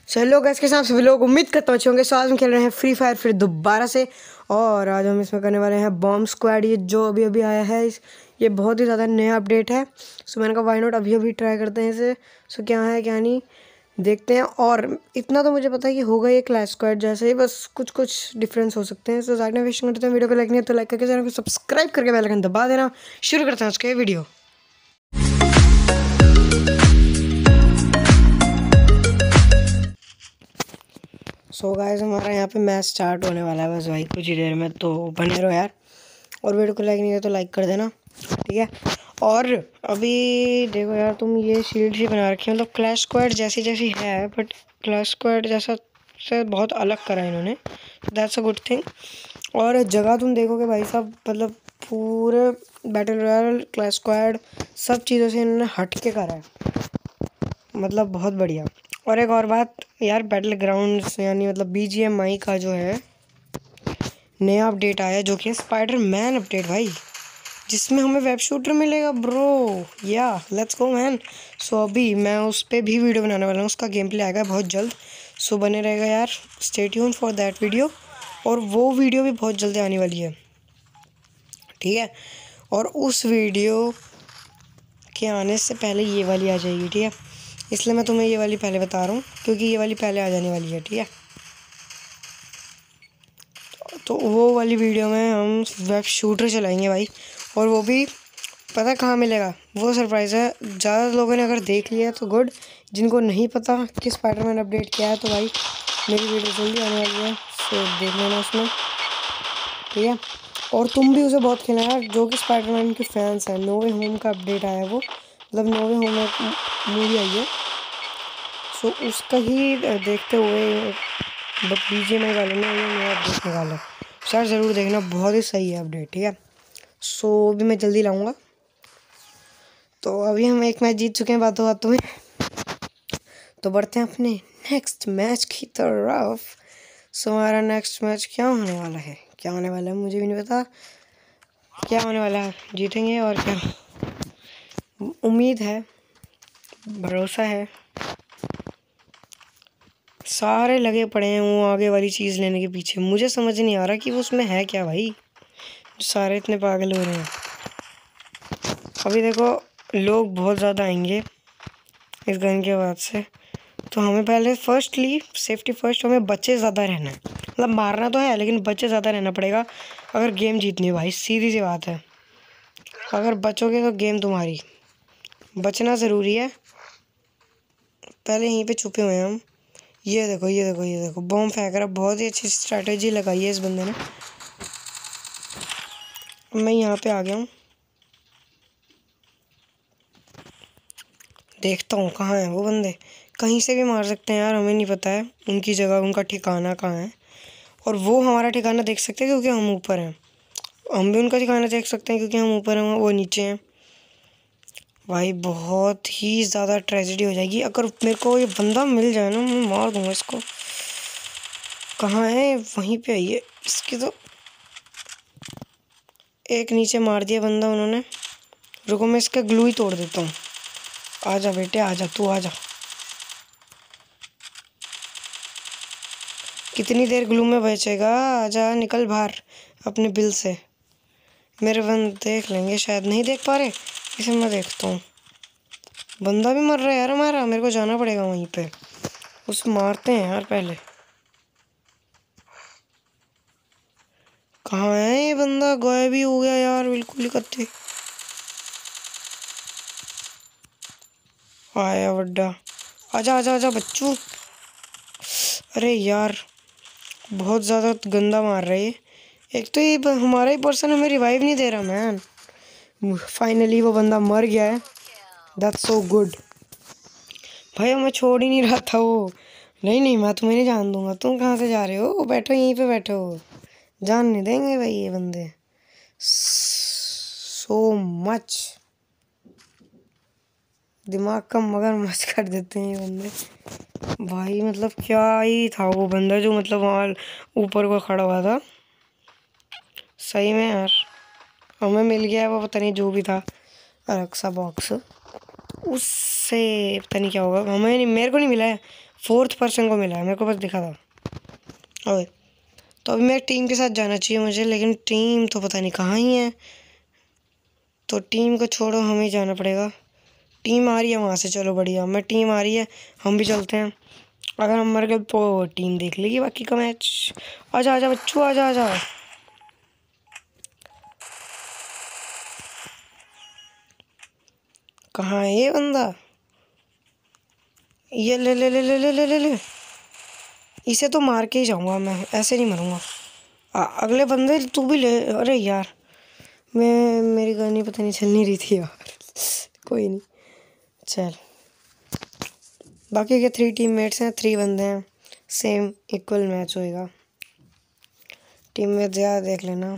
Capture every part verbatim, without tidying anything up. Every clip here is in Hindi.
सो हेलो गाइस, के साथ सभी लोग उम्मीद करता हूँ अच्छे होंगे। सो आज हम खेल रहे हैं फ्री फायर फिर दोबारा से, और आज हम इसमें करने वाले हैं बॉम्ब स्क्वाड। ये जो अभी अभी आया है, इस ये बहुत ही ज़्यादा नया अपडेट है। सो मैंने कहा वाई नॉट अभी अभी ट्राई करते हैं इसे। सो क्या है क्या नहीं देखते हैं। और इतना तो मुझे पता है कि होगा ये क्लैश स्क्वाड जैसे ही, बस कुछ कुछ डिफरेंस हो सकते हैं। सो ज़्यादा वेस्ट करते हैं। वीडियो को लाइक नहीं तो लाइक करके चैनल को सब्सक्राइब करके बेल आइकन दबा देना। शुरू करते हैं उसके वीडियो। सो so गाइस, हमारा यहाँ पे मैच स्टार्ट होने वाला है बस भाई कुछ ही देर में, तो बने रहो यार। और वीडियो को लाइक नहीं किया तो लाइक कर देना, ठीक है। और अभी देखो यार, तुम ये शील्ड ही बना रखी है, मतलब क्लैश स्क्वाड जैसी जैसी है, बट क्लैश स्क्वाड जैसा से बहुत अलग करा है इन्होंने। That's a good thing. और जगह तुम देखोगे भाई साहब, मतलब पूरे बैटल रॉयल क्लैश स्क्वाड सब चीज़ों से इन्होंने हट के करा है, मतलब बहुत बढ़िया। और एक और बात यार, बैटल ग्राउंड्स यानी मतलब बी जी एम आई का जो है नया अपडेट आया, जो कि स्पाइडर मैन अपडेट भाई, जिसमें हमें वेब शूटर मिलेगा ब्रो। या लेट्स गो मैन। सो अभी मैं उस पर भी वीडियो बनाने वाला हूँ, उसका गेम प्ले आएगा बहुत जल्द। सो so, बने रहेगा यार, stay tune for that video. और वो वीडियो भी बहुत जल्दी आने वाली है, ठीक है। और उस वीडियो के आने से पहले ये वाली आ जाएगी, ठीक है। इसलिए मैं तुम्हें ये वाली पहले बता रहा हूँ, क्योंकि ये वाली पहले आ जाने वाली है, ठीक है। तो वो वाली वीडियो में हम वेब शूटर चलाएंगे भाई, और वो भी पता कहाँ मिलेगा, वो सरप्राइज़ है। ज़्यादा लोगों ने अगर देख लिया तो गुड, जिनको नहीं पता कि स्पाइडरमैन अपडेट क्या है तो भाई मेरी वीडियो जल्दी आने वाली है, तो देख लेना उसमें, ठीक है। और तुम भी उसे बहुत खेलना यार, जो कि स्पाइडरमैन के फैंस हैं। नो वे होम का अपडेट आया है, वो मतलब नो वे होम एक मूवी आई है, सो उसका ही देखते हुए बी जी एम आई वाले ने ये नया अपडेट निकाला है। सर ज़रूर देखना, बहुत ही सही है अपडेट, ठीक है। सो भी मैं जल्दी लाऊंगा। तो अभी हम एक मैच जीत चुके हैं बातों बातों में, तो बढ़ते हैं अपने नेक्स्ट मैच की तरफ। सो हमारा नेक्स्ट मैच क्या होने वाला है, क्या होने वाला है मुझे भी नहीं पता क्या होने वाला है। जीतेंगे और क्या, उम्मीद है, भरोसा है। सारे लगे पड़े हैं वो आगे वाली चीज़ लेने के पीछे। मुझे समझ नहीं आ रहा कि वो उसमें है क्या भाई, सारे इतने पागल हो रहे हैं। अभी देखो लोग बहुत ज़्यादा आएंगे इस गन के बाद से, तो हमें पहले फर्स्टली सेफ्टी फर्स्ट, हमें बच्चे ज़्यादा रहना है। मतलब मारना तो है लेकिन बच्चे ज़्यादा रहना पड़ेगा अगर गेम जीतनी है भाई, सीधी सी बात है। अगर बचोगे तो गेम तुम्हारी, बचना ज़रूरी है। पहले यहीं पे छुपे हुए हैं हम। ये देखो ये देखो ये देखो बॉम्ब फेंक रहा, बहुत ही अच्छी स्ट्रैटेजी लगाई है इस बंदे ने। मैं यहाँ पे आ गया हूँ, देखता हूँ कहाँ है वो बंदे। कहीं से भी मार सकते हैं यार, हमें नहीं पता है उनकी जगह, उनका ठिकाना कहाँ है। और वो हमारा ठिकाना देख सकते हैं क्योंकि हम ऊपर हैं, हम भी उनका ठिकाना देख सकते हैं क्योंकि हम ऊपर हैं, वो नीचे हैं। भाई बहुत ही ज़्यादा ट्रेजेडी हो जाएगी अगर मेरे को ये बंदा मिल जाए ना, मैं मार दूँगा इसको। कहाँ है, वहीं पे आइए इसकी। तो एक नीचे मार दिया बंदा उन्होंने, रुको मैं इसका ग्लू ही तोड़ देता हूँ। आजा बेटे आजा, तू आजा। कितनी देर ग्लू में बचेगा, आजा निकल बाहर अपने बिल से। मेरे बंद देख लेंगे, शायद नहीं देख पा रहे, इसे मैं देखता हूँ। बंदा भी मर रहा है यार हमारा, मेरे को जाना पड़ेगा वहीं पे, उसे मारते हैं यार पहले। कहाँ है ये बंदा, गायब ही हो गया यार बिल्कुल ही कत्ते। आया बड्डा, आजा आजा आजा बच्चू। अरे यार बहुत ज़्यादा गंदा मार रहा है। एक तो ये हमारा ही पर्सन हमें रिवाइव नहीं दे रहा मैन। फाइनली वो बंदा मर गया है, दैट्स सो गुड। भाई मैं छोड़ ही नहीं रहा था वो। नहीं नहीं मैं तुम्हें नहीं जान दूंगा, तुम कहाँ से जा रहे हो, बैठो यहीं पे बैठो, जान नहीं देंगे भाई ये बंदे। सो मच दिमाग का मगर मच कर देते हैं ये बंदे भाई। मतलब क्या ही था वो बंदा जो मतलब वहाँ ऊपर को खड़ा हुआ था, सही में यार। हमें मिल गया है वो, पता नहीं जो भी था रक्षा बॉक्स, उससे पता नहीं क्या होगा। हमें नहीं, मेरे को नहीं मिला है, फोर्थ पर्सन को मिला है, मेरे को बस दिखा था। ओए तो अभी मैं टीम के साथ जाना चाहिए मुझे, लेकिन टीम तो पता नहीं कहाँ ही है। तो टीम को छोड़ो, हमें ही जाना पड़ेगा। टीम आ रही है वहाँ से, चलो बढ़िया, मैं टीम आ रही है, हम भी चलते हैं। अगर हम मर गए तो टीम देख लेगी बाकी का मैच। आजा आजा बच्चू, आजा आजा। कहाँ है ये बंदा? ये ले ले ले ले ले ले ले ले इसे तो मार के ही जाऊंगा मैं, ऐसे नहीं मरूंगा। आ, अगले बंदे तू भी ले। अरे यार, मैं मेरी गन पता नहीं चल नहीं रही थी यार। कोई नहीं, चल। बाकी के थ्री टीममेट्स हैं, थ्री बंदे हैं, सेम इक्वल मैच होएगा। टीम में ज़्यादा देख लेना।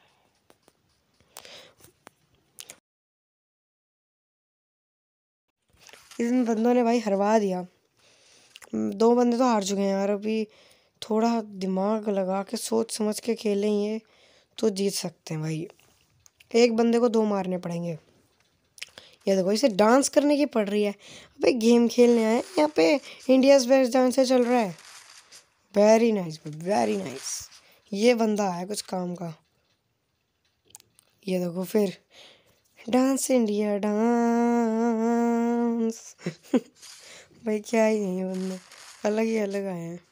इन बंदों ने भाई हरवा दिया। दो बंदे तो हार चुके हैं यार। अभी थोड़ा दिमाग लगा के सोच समझ के खेलें ये तो जीत सकते हैं भाई। एक बंदे को दो मारने पड़ेंगे। ये देखो, इसे डांस करने की पड़ रही है। अबे गेम खेलने आए यहाँ पे, इंडियाज़ बेस्ट डांसर चल रहा है। Very nice, very nice. ये बंदा है कुछ काम का। ये देखो फिर, डांस इंडिया डांस। भाई क्या ही नहीं है बंदे, अलग ही अलग आए हैं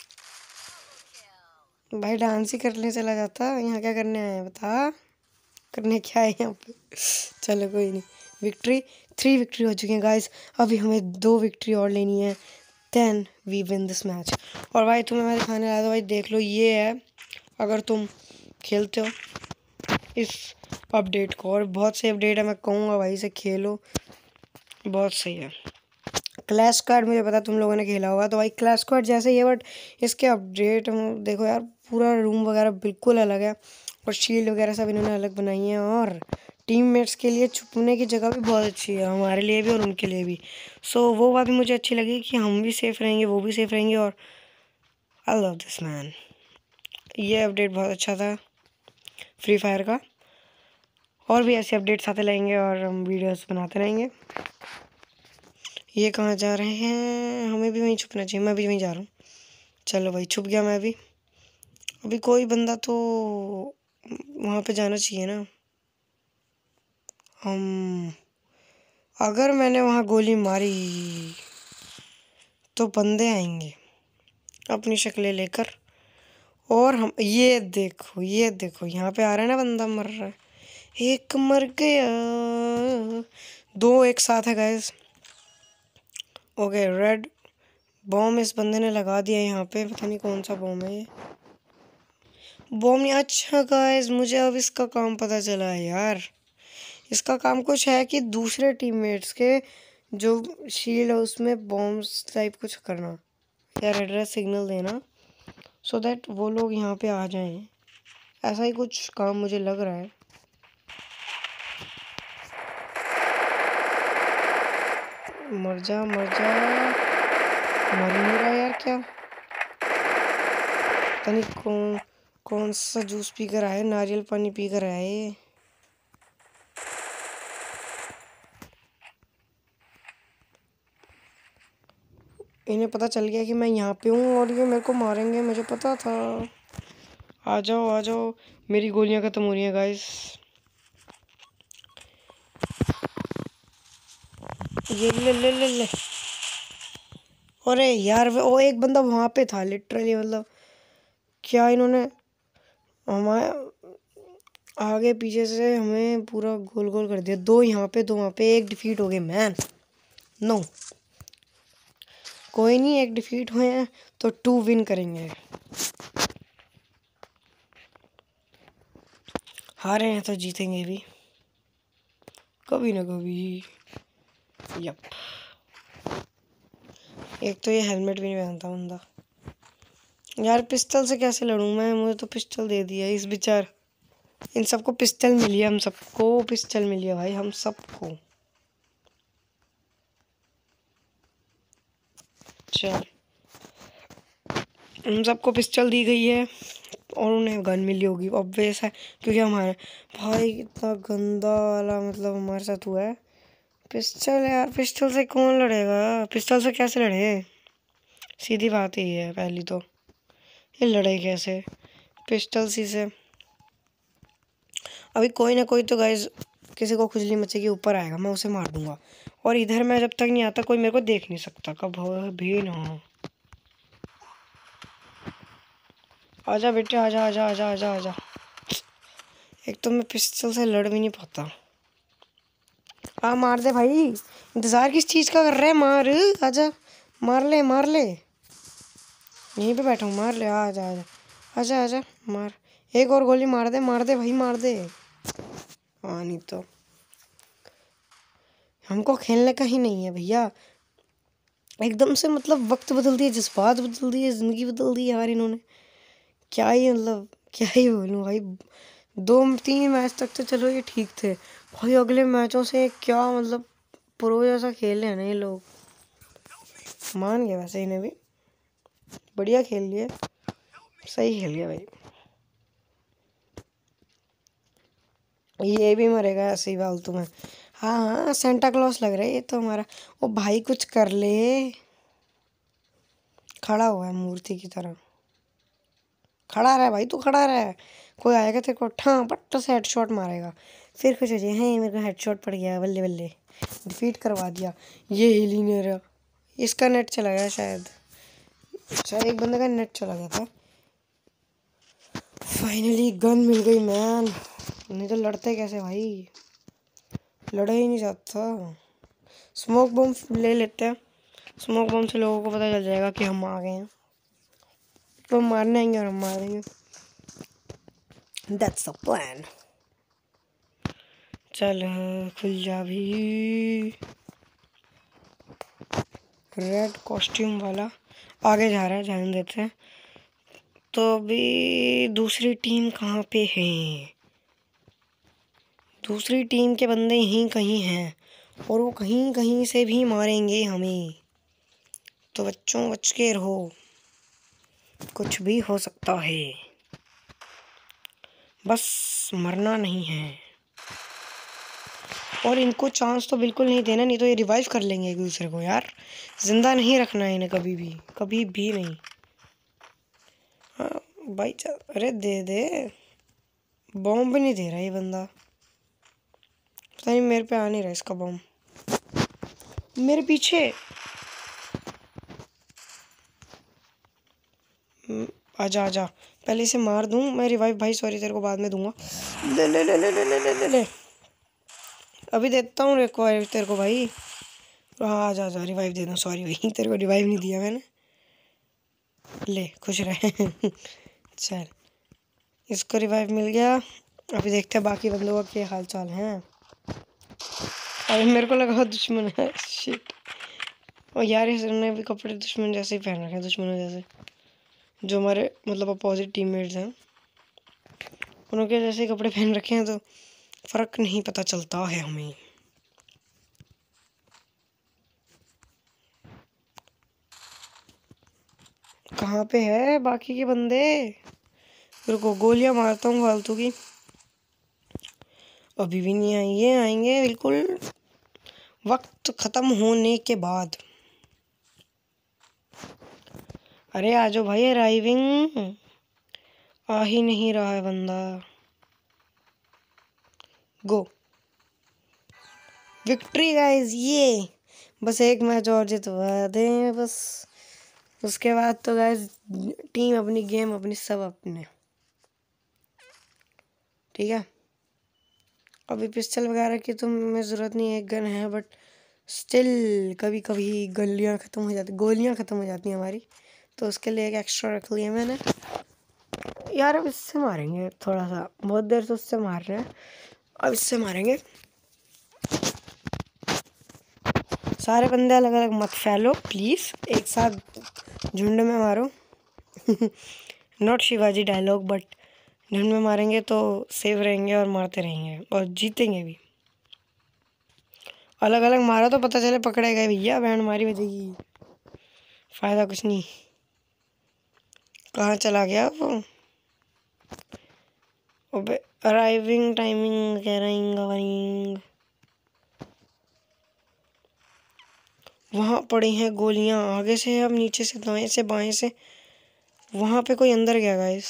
भाई। डांस ही करने चला जाता, यहाँ क्या करने आए हैं बता? करने क्या है यहाँ पे? चलो कोई नहीं। विक्ट्री, थ्री विक्ट्री हो चुकी हैं गाइस। अभी हमें दो विक्ट्री और लेनी है, then we win this match. और भाई तुम्हें मैं दिखाने आया था भाई, देख लो ये है। अगर तुम खेलते हो इस अपडेट को, और बहुत सही अपडेट है, मैं कहूँगा भाई इसे खेलो, बहुत सही है। क्लैश स्क्वाड मुझे पता तुम लोगों ने खेला होगा, तो भाई क्लैश स्क्वाड जैसे ही है, बट इसके अपडेट देखो यार, पूरा रूम वगैरह बिल्कुल अलग है, और शील्ड वगैरह सब इन्होंने अलग बनाई है। और टीममेट्स के लिए छुपने की जगह भी बहुत अच्छी है, हमारे लिए भी और उनके लिए भी। सो वो बात भी मुझे अच्छी लगी कि हम भी सेफ़ रहेंगे, वो भी सेफ़ रहेंगे। और आई लव दिस मैन। ये अपडेट बहुत अच्छा था फ्री फायर का। और भी ऐसे अपडेट्स आते रहेंगे और हम वीडियोस बनाते रहेंगे। ये कहाँ जा रहे हैं? हमें भी वहीं छुपना चाहिए, मैं भी वहीं जा रहा हूँ। चलो भाई, छुप गया मैं भी। अभी कोई बंदा तो वहाँ पे जाना चाहिए ना। हम अगर मैंने वहाँ गोली मारी तो बंदे आएंगे अपनी शक्लें लेकर, और हम ये देखो, ये देखो यहाँ पे आ रहा है ना बंदा, मर रहा है। एक मर गया, दो एक साथ है गाइस। ओके, रेड बॉम्ब इस बंदे ने लगा दिया यहाँ पे, पता नहीं कौन सा बॉम्ब है ये। बॉम्ब नहीं, अच्छा गाइस मुझे अब इसका काम पता चला है यार। इसका काम कुछ है कि दूसरे टीममेट्स के जो शील्ड है उसमें बॉम्ब्स टाइप कुछ करना, या रेड रेड सिग्नल देना, सो दैट वो लोग यहाँ पे आ जाएं। ऐसा ही कुछ काम मुझे लग रहा है। मर जा मर जा, मर नहीं रहा यार, क्या पता नहीं कौन कौन सा जूस पी कर आए, नारियल पानी पी कर आए। इन्हें पता चल गया कि मैं यहाँ पे हूँ और ये मेरे को मारेंगे, मुझे पता था। आ जाओ आ जाओ, मेरी गोलियाँ ख़त्म हो रही हैं गाइस। ये ले ले ले ले। अरे यार, वो एक बंदा वहाँ पे था लिटरली, मतलब क्या इन्होंने हमारे आगे पीछे से हमें पूरा गोल गोल कर दिया। दो यहाँ पे, दो वहाँ पे, एक डिफीट हो गए मैन। नो कोई नहीं, एक डिफीट हुए हैं तो टू विन करेंगे। हारे हैं तो जीतेंगे भी कभी ना कभी। यप, एक तो ये हेलमेट भी नहीं पहनता बंदा यार। पिस्टल से कैसे लड़ूं मैं? मुझे तो पिस्टल दे दिया इस बेचार। इन सबको पिस्टल मिली है, हम सबको पिस्टल मिली है भाई, हम सबको। चल, हम सबको पिस्टल दी गई है और उन्हें गन मिली होगी, ऑब्वियस है, क्योंकि हमारे भाई इतना गंदा वाला मतलब हमारे साथ हुआ है। पिस्टल यार, पिस्टल से कौन लड़ेगा? पिस्टल से कैसे लड़े? सीधी बात ही है पहली तो। ये लड़ाई कैसे पिस्टल सी से? अभी कोई ना कोई तो गाइस किसी को खुजली मचेगी ऊपर आएगा, मैं उसे मार दूंगा। और इधर मैं जब तक नहीं आता कोई मेरे को देख नहीं सकता, कब हो भी ना हो। आजा बेटे आजा आजा आजा आजा आजा। एक तो मैं पिस्टल से लड़ भी नहीं पाता। हाँ मार दे भाई, इंतज़ार किस चीज़ का कर रहे हैं? मार, आजा मार ले मार ले, यहीं पे बैठा हूँ, मार ले, आजा आजा आजा आजा मार। एक और गोली मार दे मार दे भाई मार दे। हाँ नहीं तो हमको खेलने का ही नहीं है भैया। एकदम से मतलब वक्त बदल दिया, जज्बात बदल दिए, ज़िंदगी बदल दी यार इन्होंने। क्या ही मतलब क्या ही बोलूँ भाई। दो तीन मैच तक तो चलो ये ठीक थे भाई, अगले मैचों से क्या मतलब प्रो जैसा खेल रहे हैं ना ये लोग। मान गया वैसे इन्हें भी, बढ़िया खेल लिए, सही खेल गया भाई। ये भी मरेगा ऐसे ही फालतू में। हाँ हाँ सेंटा क्लॉस लग रहा है ये तो हमारा। ओ भाई कुछ कर ले, खड़ा हुआ है मूर्ति की तरह। खड़ा रहा भाई तू, खड़ा रहा। कोई आएगा तेरे को ठां पट्ट से हेडशॉट मारेगा, फिर कुछ हो जाए है मेरे को हेडशॉट पड़ गया, बल्ले बल्ले डिफीट करवा दिया। ये हिली नहीं रहा, इसका नेट चला गया शायद, शायद एक बंदे का नेट चला गया था। फाइनली गन मिल गई मैन, नहीं तो लड़ते कैसे भाई, लड़ा ही नहीं जाता। स्मोक बम ले लेते हैं, स्मोक बम से लोगों को पता चल जाएगा कि हम आ गए हैं, तो हम मारने आएंगे और हम मार देंगे। That's the plan. चल खुल जा भी। रेड कॉस्ट्यूम वाला आगे जा रहा है, जाने देते हैं। तो अभी दूसरी टीम कहाँ पे है? दूसरी टीम के बंदे यहीं कहीं हैं और वो कहीं कहीं से भी मारेंगे हमें, तो बच्चों बच के रहो, कुछ भी हो सकता है, बस मरना नहीं है। और इनको चांस तो बिल्कुल नहीं देना, नहीं तो ये रिवाइव कर लेंगे एक दूसरे को यार। जिंदा नहीं रखना है इन्हें कभी भी, कभी भी नहीं। हाँ भाई चल, अरे दे दे, बॉम्ब भी नहीं दे रहा ये बंदा, पता नहीं मेरे पे आ नहीं रहा इसका बॉम्ब, मेरे पीछे। आजा आजा, पहले इसे मार दूं मैं, रिवाइव भाई सॉरी तेरे को बाद में दूंगा। ले ले ले ले ले ले ले ले ले, अभी देता हूँ रिवाइव तेरे को भाई। हाँ आजा आजा रिवाइव दे दूँ, सॉरी भाई तेरे को रिवाइव नहीं दिया मैंने, ले खुश रहे। चल इसको रिवाइव मिल गया। अभी देखते हैं बाकी बंदों का क्या हाल चाल है। अरे मेरे को लगा दुश्मन है, शिट। और यार इसने भी कपड़े दुश्मन जैसे ही पहन रखे हैं, दुश्मनों जैसे, जो हमारे मतलब अपोजिट टीममेट्स हैं उनके जैसे कपड़े पहन रखे हैं, तो फर्क नहीं पता चलता है हमें। कहाँ पे है बाकी के बंदे? रुको गोलियां मारता हूँ फालतू की। अभी भी नहीं आएंगे, आएंगे बिल्कुल वक्त खत्म होने के बाद। अरे आ जाओ भाई, अराइविंग। आ ही नहीं रहा है बंदा। गो विक्ट्री गाइस, ये बस एक मैच और जितवा दें बस, उसके बाद तो गाइस टीम अपनी, गेम अपनी, सब अपने, ठीक है। अभी पिस्टल वगैरह की तो हमें ज़रूरत नहीं है, एक गन है, बट स्टिल कभी कभी गलियाँ ख़त्म हो जाती, गोलियाँ ख़त्म हो जाती हैं हमारी, तो उसके लिए एक एक्स्ट्रा रख लिया मैंने। यार अब इससे मारेंगे थोड़ा सा, बहुत देर से उससे मार रहे हैं, अब इससे मारेंगे। सारे बंदे अलग अलग मत फैलो प्लीज़, एक साथ झुंड में मारो। नॉट शिवाजी डायलॉग, बट झुंड में मारेंगे तो सेफ रहेंगे और मारते रहेंगे और जीतेंगे भी। अलग अलग मारा तो पता चले पकड़े गए भैया, बैंड मारी बजेगी, फ़ायदा कुछ नहीं। कहाँ चला गया वो? अबे अराइविंग टाइमिंग कह रही, वहाँ पड़ी हैं गोलियाँ, आगे से अब नीचे से दाएं से बाएं से। वहाँ पे कोई अंदर गया गाइस,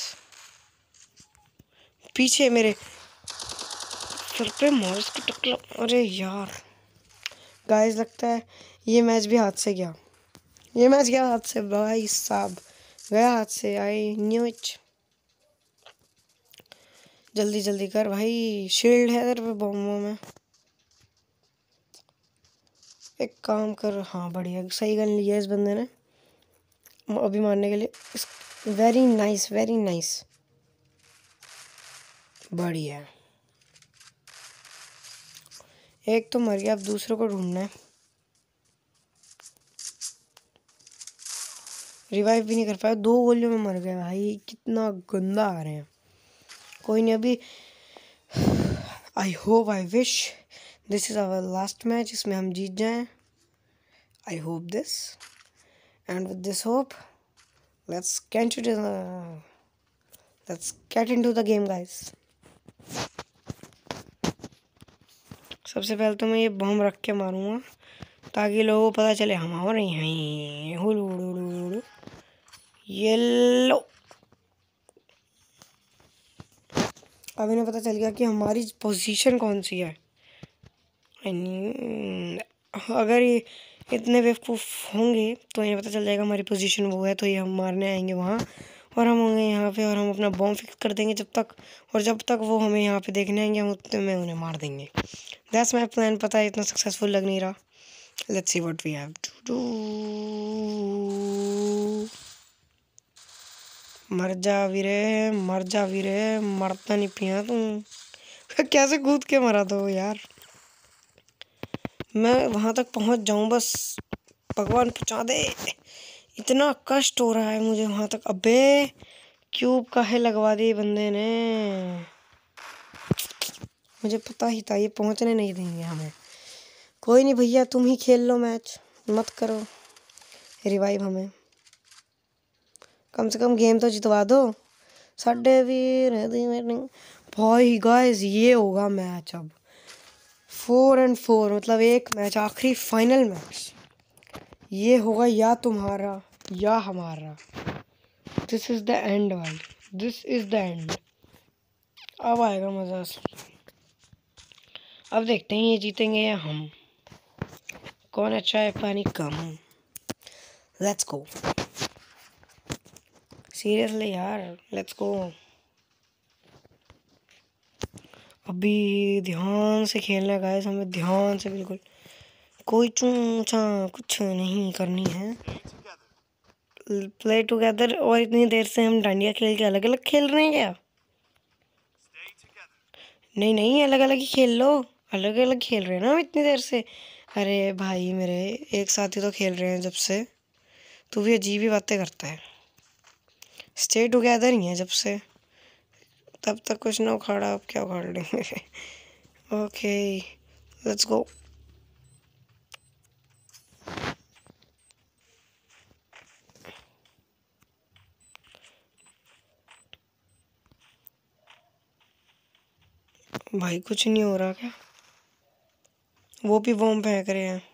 पीछे मेरे सर पे मार्स की टक्कर। अरे यार गाइस, लगता है ये मैच भी हाथ से गया, ये मैच गया हाथ से भाई साहब, गया हाथ से। I knew it. जल्दी जल्दी कर भाई, शील्ड है तेरे पे बॉम्बों में। एक काम कर, हाँ बढ़िया, सही गन लिया इस बंदे ने अभी मारने के लिए। वेरी नाइस वेरी नाइस, बढ़िया। एक तो मर गया, अब दूसरे को ढूंढना है। रिवाइव भी नहीं कर पाया, दो गोलियों में मर गया भाई, कितना गंदा आ रहे हैं। कोई नहीं, अभी I hope I wish this is our last match, इसमें हम जीत जाएं। I hope this, and with this hope let's get into the let's get into the game guys. सबसे पहले तो मैं ये बम रख के मारूंगा ताकि लोगों को पता चले हम हो रही हैं। हुलू येलो, अब इन्हें पता चल गया कि हमारी पोजीशन कौन सी है। अगर ये इतने बेवकूफ़ होंगे तो इन्हें पता चल जाएगा हमारी पोजीशन वो है, तो ये हम मारने आएंगे वहाँ, और हम होंगे यहाँ पे और हम अपना बॉम्ब फिक्स कर देंगे जब तक, और जब तक वो हमें यहाँ पे देखने आएंगे हम उतने में उन्हें मार देंगे। That's my plan. पता है इतना सक्सेसफुल लग नहीं रहा। Let's see what we have to do. मर जा वीरे, मर जा वीरे, मरता नहीं पिया तू। कैसे कूद के मरा दो यार, मैं वहां तक पहुंच जाऊं बस, भगवान पहुंचा दे। इतना कष्ट हो रहा है मुझे वहां तक। अबे क्यूब काहे लगवा दी बंदे ने, मुझे पता ही था ये पहुंचने नहीं देंगे हमें। कोई नहीं भैया, तुम ही खेल लो मैच, मत करो रिवाइव हमें, कम से कम गेम तो जितवा दो। साढ़े भी भाई गाइस, ये होगा मैच अब फोर एंड फोर, मतलब एक मैच, आखिरी फाइनल मैच ये होगा, या तुम्हारा या हमारा। दिस इज द एंड भाई, दिस इज द एंड। अब आएगा मजा, अब देखते हैं ये जीतेंगे या हम, कौन अच्छा है पानी कम। लेट्स गो, सीरियसली यार, लेट्स गो। अभी ध्यान से खेलना गाइस, हमें ध्यान से, बिल्कुल कोई चूचा कुछ नहीं करनी है। प्ले टुगेदर, और इतनी देर से हम डांडिया खेल के अलग अलग खेल रहे हैं क्या? नहीं नहीं, अलग अलग ही खेल लो, अलग अलग खेल रहे हैं ना हम इतनी देर से। अरे भाई मेरे, एक साथ ही तो खेल रहे हैं जब से, तू भी अजीब ही बातें करता है। स्टे टुगेदर ही है जब से, तब तक कुछ ना उखाड़ा, अब क्या उखाड़ लेंगे। Okay let's go. भाई कुछ नहीं हो रहा क्या? वो भी बॉम्ब फेंक रहे हैं।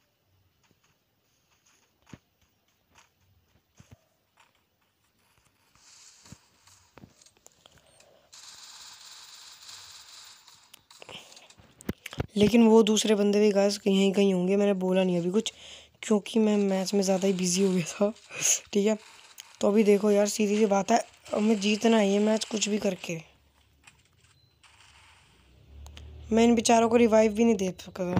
लेकिन वो दूसरे बंदे भी गाइस कहीं कहीं होंगे, मैंने बोला नहीं अभी कुछ क्योंकि मैं मैच में ज़्यादा ही बिजी हो गया था। ठीक है, तो अभी देखो यार, सीधी सी बात है, हमें जीतना है ये मैच कुछ भी करके। मैं इन बेचारों को रिवाइव भी नहीं दे सका।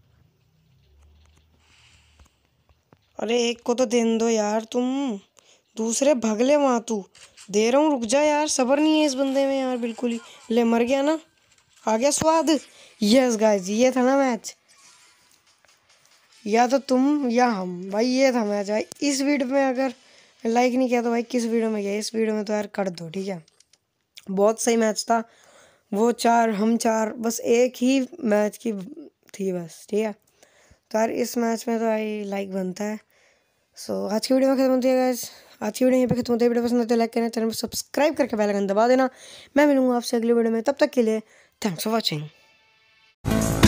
अरे एक को तो देने दो यार, तुम दूसरे भगले वहाँ, तू दे रहा हूँ, रुक जा यार, सब्र नहीं है इस बंदे में यार बिल्कुल ही। ले मर गया ना, आ गया स्वाद। यस गाइस, ये था ना मैच, या तो तुम या हम भाई, ये था मैच भाई। इस वीडियो में अगर लाइक नहीं किया तो भाई किस वीडियो में किया, इस वीडियो में तो यार कर दो, ठीक है। बहुत सही मैच था, वो चार हम चार, बस एक ही मैच की थी बस, ठीक है। तो यार इस मैच में तो भाई लाइक बनता है। सो आज की वीडियो में खत्म होती है गाइस, आज की वीडियो यहीं पे खत्म होती है। वीडियो पसंद है तो लाइक करना, चैनल को सब्सक्राइब करके बेल आइकन दबा देना। मैं मिलूंगा आपसे अगली वीडियो में, तब तक के लिए थैंक्स फॉर वॉचिंग।